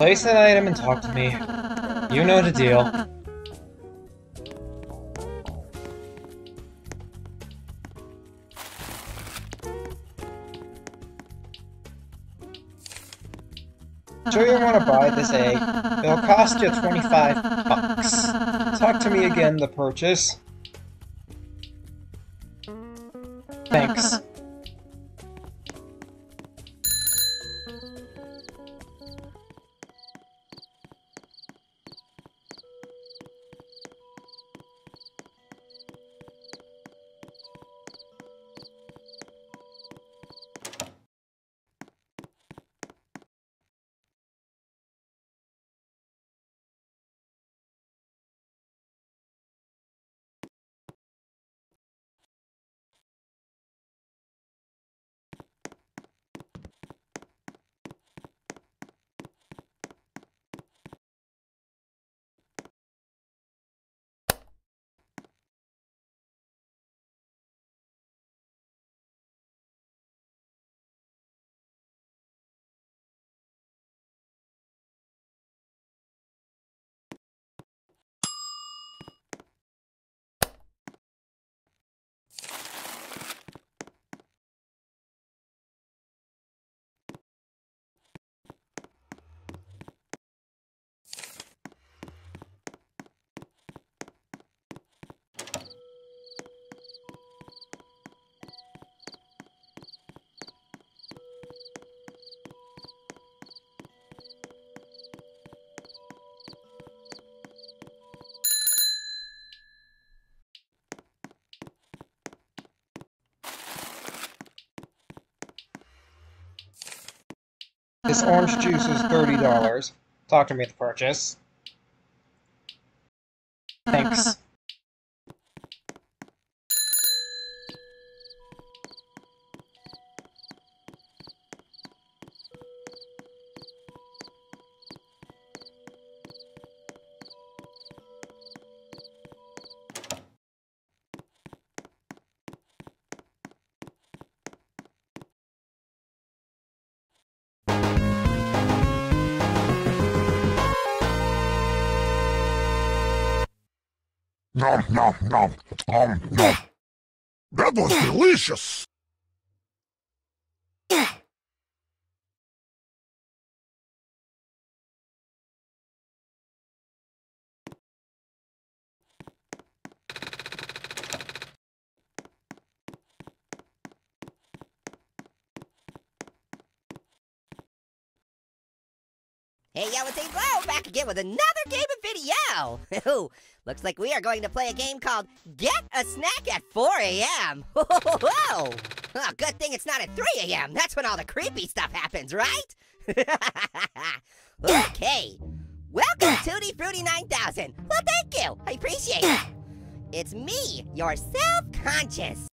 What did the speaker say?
Place an item and talk to me. You know the deal. Sure you want to buy this egg? It'll cost you 25 bucks. Talk to me again, the purchase. Thanks. This orange juice is $30. Talk to me at the purchase. Thanks. Nom nom nom nom. That was delicious. Hey, yo, it's SamsoniteOwl back again with another game of video! Looks like we are going to play a game called Get a Snack at 4 a.m. Oh, good thing it's not at 3 a.m. That's when all the creepy stuff happens, right? Okay, welcome Tutti Frutti 9000. Well, thank you, I appreciate it. It's me, your self-conscious